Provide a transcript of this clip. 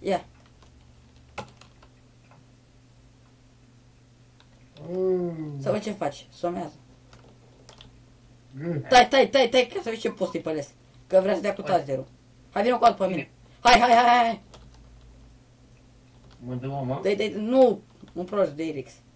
Ia. Să văd ce faci. Somează. Tai, ca să vezi ce post îi pălesc. Că vrea să dea cu tasterul. Hai, vină cu altul pe mine. Hai. Mă dă mama? Nu, un prost de Irix.